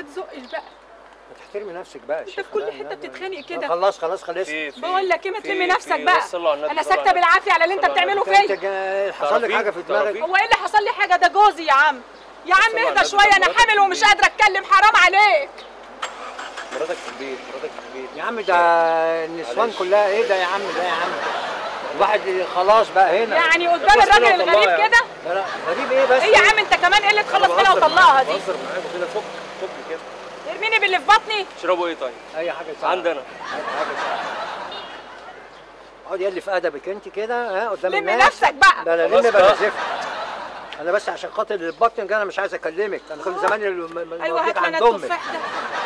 تزقش بقى. ما تحترمي نفسك بقى يا انت شيخ. في كل حته بتتخانق كده. خلاص خلص. بقول لك ايه، ما تلمي نفسك بقى. انا ساكته بالعافيه على اللي انت بتعمله فيا. حصل لك حاجه في دماغك؟ هو ايه اللي حصل لي حاجه؟ ده جوزي يا عم. يا عم اهدى شويه، انا حامل ومش قادره اتكلم، حرام عليك. مراتك في البيت، مراتك في البيت يا عم. ده النسوان كلها ايه ده يا عم؟ ده يا عم الواحد خلاص بقى هنا يعني قدام الراجل الغريب كده. لا غريب ايه بس؟ ايه يا عم انت كمان؟ ايه اللي تخلص منها وطلقها دي؟ بهزر معاك كده. فك كده. ارميني باللي في بطني. تشربوا ايه طيب؟ اي حاجه ساعة. عندنا اقعد يلي في ادبك انت كده ها قدام الناس. لمي نفسك بقى. لا لا لمي بلا زفت. انا بس عشان خاطر البطن انا مش عايز اكلمك. انا كنت زمان ايوه هات عند لنا امك. التفاح ده.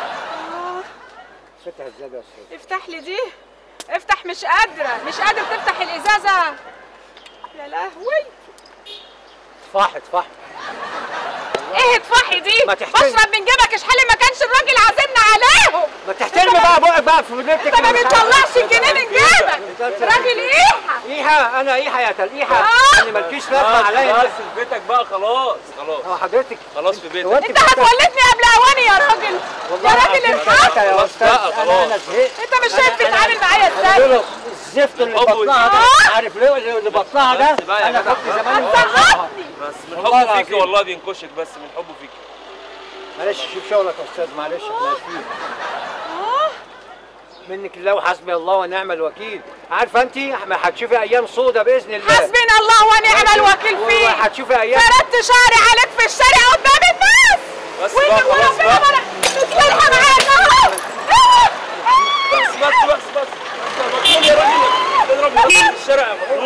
فتح ازاي يا استاذ؟ افتح لي دي. افتح. مش قادره تفتح الازازه. يا لهوي. اطفحي. ايه اطفحي دي؟ بشرب من جيبك اشحال ما كانش الراجل عازمنا عليهم. ما تحترمي بقى بقك بقى في ودنك. انت ما بتطلعش الجنيه من جيبك. راجل ايحه. انا ايحه يا تلقيحه. يعني مالكيش لازمه عليا. خلاص في بيتك بقى. خلاص حضرتك خلاص في بيتك. انت هتولدني قبل اواني يا راجل. يا راجل الحق. يا استاذ انا زهقت. انت مش شايف بتتعامل معايا ازاي؟ الزفت اللي بطنها ده عارف ليه اللي بطنها ده؟ انا كنت زمان بس من حبه فيكي والله بينكشك، بس من حبه فيكي. معلش شوف شغلك يا استاذ. معلش احنا اسفين منك لله وحسبي الله ونعم الوكيل. عارفه انت هتشوفي ايام سودة باذن الله. حسبنا الله ونعم الوكيل فيك. هتشوفي ايام. فردت شعري عليك في الشارع قدام الناس. بس بقى خلاص بقى. متصالحه معاك اهو. بس مجنون يا راجل. تضرب نفسك في الشارع يا مجنون.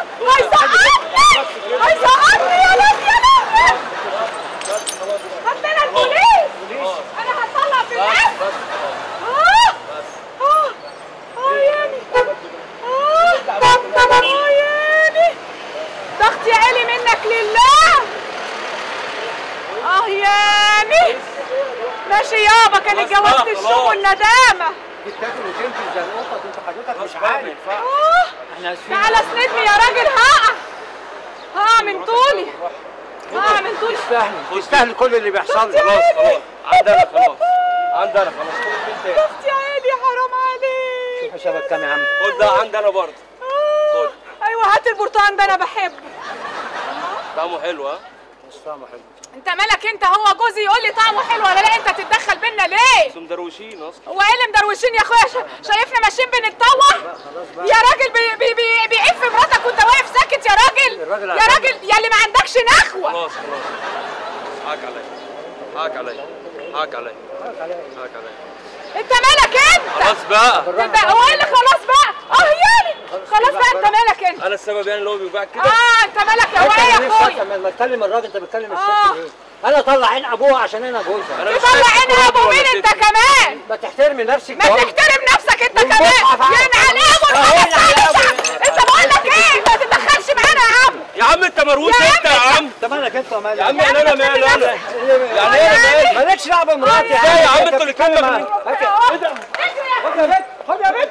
هيسقطني يا ناس يا ناس. هات لنا البوليس. انا هطلع في الناس. ياني ضغطي عالي منك لله. ياني ماشي يابا. كان اتجوزت الشوم والندامه. بتاكل وتنزل زي القطط. انت حضرتك مش عارف. احنا اسفين. تعالى اسندني يا راجل. هقع من طولي. تستاهل كل اللي بيحصل. خلاص عندنا خلاص. ضغطي عالي حرام عليك. شوف حسابك كام يا عم. خد ده عندنا برضه. خد. ايوه هات البرتقال ده انا بحبه. طعمه حلو. بس طعمه حلو. انت مالك انت؟ هو جوزي يقول لي طعمه حلو ولا لا؟ انت تتدخل بينا ليه؟ انتوا مدروشين اصلا. هو ايه اللي مدروشين يا اخويا؟ شايفنا ماشيين بنتطوع؟ يا راجل بيعيب في مراتك وانت واقف ساكت يا راجل. يا راجل يا اللي ما عندكش نخوه. خلاص حقك عليا. انت مالك انت؟ خلاص بقى. هو ايه اللي خلاص بقى؟ ياني خلاص بقى. انت مالك انت؟ انا السبب يعني اللي هو بيوجعك كده. انت مالك يا واد يا اخويا؟ لما تكلم الراجل انت بتكلم الست ليه؟ انا طلع عين ابوها عشان انا جوزها. تطلع عين ابو مين انت كمان؟ ما تحترمي نفسك. ما تحترم نفسك انت كمان. يعني انت بقول لك ايه؟ ما تتدخلش معانا يا عم. يا عم انت مروس انت يا عم. انت مالك انت ومالك؟ يا عم انا مالي انا. يعني ايه انا مالي؟ مالكش دعوه بمراتي. ازاي يا عم انتوا اللي كلمه. ايه ده؟ خد يا بنت.